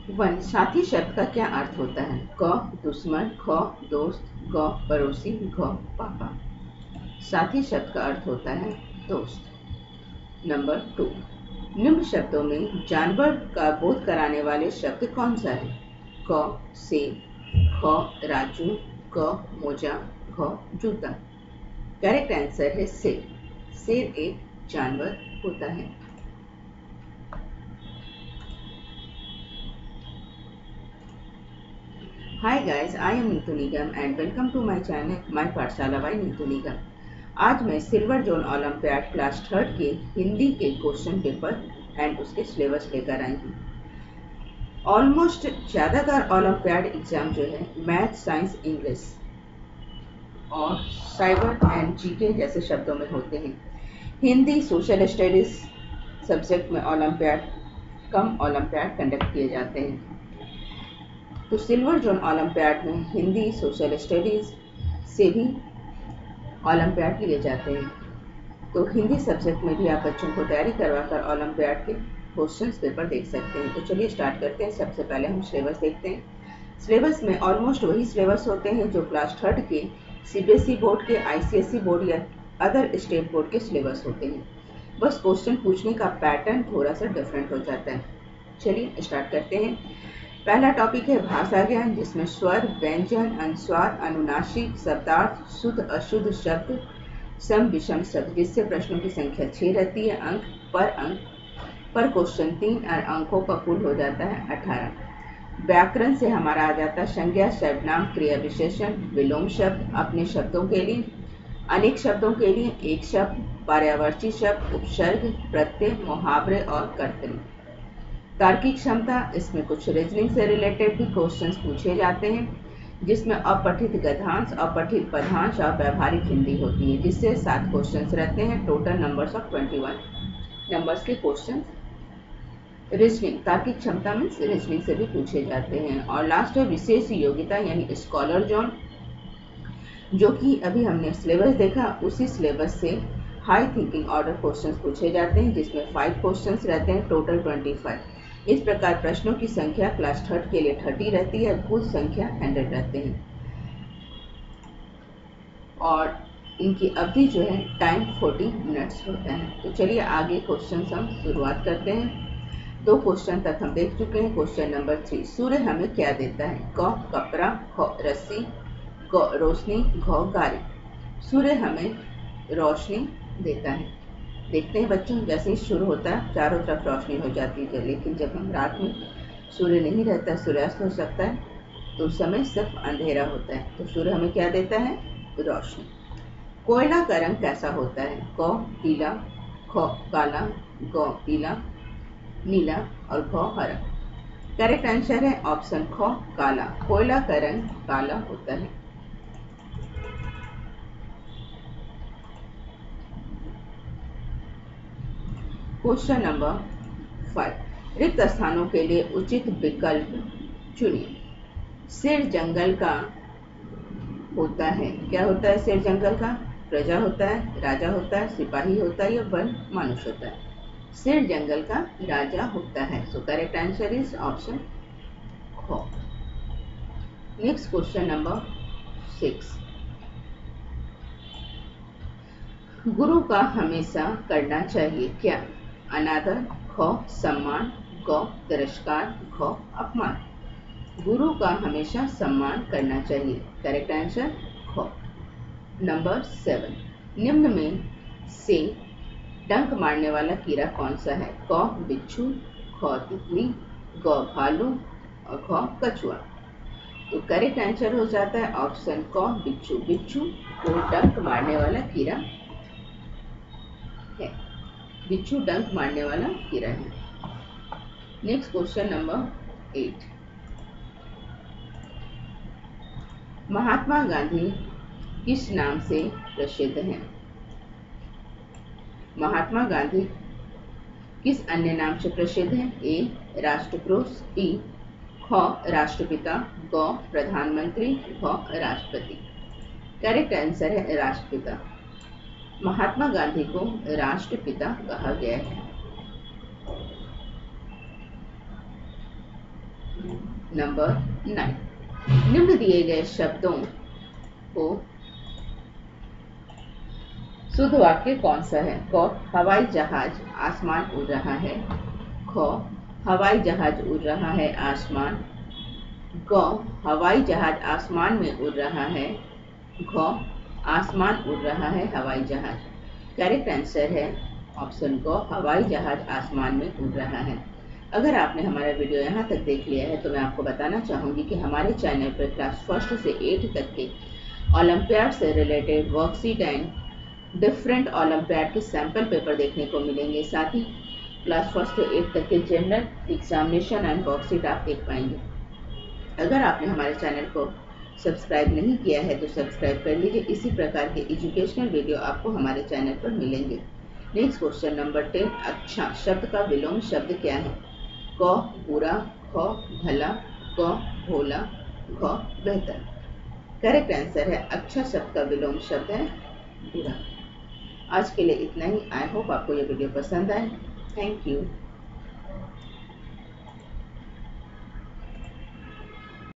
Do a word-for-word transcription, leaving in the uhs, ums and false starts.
One, साथी शब्द का क्या अर्थ होता है? क दुश्मन, ख दोस्त, ग पड़ोसी, घ पापा। साथी शब्द का अर्थ होता है दोस्त। नंबर टू, निम्न शब्दों में जानवर का बोध कराने वाले शब्द कौन सा है? क सेब, ख राजू, क मोजा, घ जूता। करेक्ट आंसर है शेर। शेर एक जानवर होता है। Hi guys, I am Neetu Nigam and welcome to my channel my Pathshala by Neetu Nigam. आज मैं silver zone olympiad class third के हिंदी के क्वेश्चन पेपर एंड उसके सिलेबस लेकर आई हूँ। ऑलमोस्ट ज़्यादातर ओलंपियाड एग्जाम जो है मैथ, साइंस, इंग्लिश और साइबर एंड जीके जैसे शब्दों में होते हैं। हिंदी, सोशल स्टडीज सब्जेक्ट में ओलंपियाड कम ओलंपियाड कंडक्ट किए जाते हैं। तो सिल्वर जोन ओलंपियाड में हिंदी, सोशल स्टडीज से भी ओलंपियाड लिए जाते हैं। तो हिंदी सब्जेक्ट में भी आप बच्चों को तैयारी करवाकर ओलंपियाड के क्वेश्चंस पेपर देख सकते हैं। तो चलिए स्टार्ट करते हैं। सबसे पहले हम सिलेबस देखते हैं। सिलेबस में ऑलमोस्ट वही सिलेबस होते हैं जो क्लास थर्ड के सीबीएसई बोर्ड के, आईसीएसई बोर्ड या अदर स्टेट बोर्ड के सिलेबस होते हैं। बस क्वेश्चन पूछने का पैटर्न थोड़ा सा डिफरेंट हो जाता है। चलिए स्टार्ट करते हैं। पहला टॉपिक है भाषा ज्ञान, जिसमें स्वर, व्यंजन, अनुस्वार, अनुनासिक, शब्दार्थ, शुद्ध अशुद्ध शब्द, सम विषम शब्द, जिससे प्रश्नों की संख्या छह रहती है। अंक पर अंक पर क्वेश्चन तीन और अंकों का कुल हो जाता है अठारह। व्याकरण से हमारा आ जाता है संज्ञा, सर्वनाम, क्रिया विशेषण, विलोम शब्द अपने शब्दों के लिए, अनेक शब्दों के लिए एक शब्द, पर्यायवाची शब्द, उपसर्ग, प्रत्यय, मुहावरे और कर्तरी। तार्किक क्षमता, इसमें कुछ रीजनिंग से रिलेटेड भी क्वेश्चंस पूछे जाते हैं, जिसमें अपठित गद्यांश, अपठित पदांश और व्यवहारिक हिंदी होती है, जिससे सात क्वेश्चंस रहते हैं। Total numbers of twenty one numbers के क्वेश्चन रीजनिंग, तार्किक क्षमता में रीजनिंग से भी पूछे जाते हैं। और लास्ट है विशेष योग्यता यानी स्कॉलर जोन, जो कि अभी हमने सिलेबस देखा, उसी सिलेबस से हाई थिंकिंग ऑर्डर क्वेश्चंस पूछे जाते हैं, जिसमें फाइव क्वेश्चंस रहते हैं, टोटल ट्वेंटी फाइव। इस प्रकार प्रश्नों की संख्या क्लास थर्ड के लिए थर्टी रहती है, कुल संख्या हंड्रेड रहते हैं और इनकी अवधि जो है टाइम फोर्टी मिनट्स होता है। तो चलिए आगे क्वेश्चन हम शुरुआत करते हैं। दो क्वेश्चन तक हम देख चुके हैं। क्वेश्चन नंबर थ्री, सूर्य हमें क्या देता है? क कपड़ा, ख रस्सी, ग रोशनी, घ गाड़ी। सूर्य हमें रोशनी देता है। देखते हैं बच्चों, जैसे ही शुरू होता है चारों तरफ रोशनी हो जाती है, लेकिन जब हम रात में सूर्य नहीं रहता, सूर्यास्त हो सकता है, तो उस समय सिर्फ अंधेरा होता है। तो सूर्य हमें क्या देता है? रोशनी। कोयला का रंग कैसा होता है? क पीला, ख काला, ग पीला, नीला और घ हरा। करेक्ट आंसर है ऑप्शन ख काला। कोयला का रंग काला होता है। क्वेश्चन नंबर फाइव, रिक्त स्थानों के लिए उचित विकल्प चुनिए। शेर जंगल का होता है, क्या होता है? शेर जंगल का प्रजा होता है, राजा होता है, सिपाही होता है या वन मनुष्य होता है? शेर जंगल का राजा होता है। So correct answer is option ख। नेक्स्ट क्वेश्चन नंबर सिक्स, गुरु का हमेशा करना चाहिए क्या? अनादर, ख सम्मान, ग तिरस्कार, घ अपमान। गुरु का हमेशा सम्मान करना चाहिए। करेक्ट आंसर ख। नंबर सेवन, निम्न में से डंक मारने वाला कीड़ा कौन सा है? क बिच्छू, ख तितली, ग भालू और घ कछुआ। तो करेक्ट आंसर हो जाता है ऑप्शन क बिच्छू। बिच्छू को डंक मारने वाला कीड़ा है। बिच्छू डंक मारने वाला कीड़ा है। Next question number eight, Mahatma Gandhi किस नाम से प्रसिद्ध हैं? महात्मा गांधी किस अन्य नाम से प्रसिद्ध हैं? ए राष्ट्रपुरुष, बी ख राष्ट्रपिता, ग प्रधानमंत्री, घ राष्ट्रपति। करेक्ट आंसर है राष्ट्रपिता। महात्मा गांधी को राष्ट्रपिता कहा गया है। नंबर नाइन, निम्न दिए गए शब्दों को शुद्ध वाक्य कौन सा है? क, हवाई जहाज आसमान उड़ रहा है। ख, हवाई जहाज उड़ रहा है आसमान। ग, हवाई जहाज आसमान में उड़ रहा है। घ, आसमान उड़ रहा है हवाई जहाज। करेक्ट आंसर है ऑप्शन ग, हवाई जहाज आसमान में उड़ रहा है। अगर आपने हमारा वीडियो यहाँ तक देख लिया है तो मैं आपको बताना चाहूँगी कि हमारे चैनल पर क्लास फर्स्ट से एट तक के ओलंपियाड से related worksheet and different olympiad के सैंपल पेपर देखने को मिलेंगे। साथ ही क्लास फर्स्ट से एट तक के जनरल एग्जामिनेशन एंड वर्कशीट आप देख पाएंगे। अगर आपने हमारे चैनल को सब्सक्राइब नहीं किया है तो सब्सक्राइब कर लीजिए। इसी प्रकार के एजुकेशनल वीडियो आपको हमारे चैनल पर मिलेंगे। नेक्स्ट क्वेश्चन नंबर टेन, अच्छा शब्द का विलोम शब्द क्या है? क, बुरा। ख, भला। ग, भोला। घ, बेहतर। करेक्ट आंसर है अच्छा शब्द का विलोम शब्द है बुरा। आज के लिए इतना ही। आई होप आपको ये वीडियो पसंद आए। Thank you.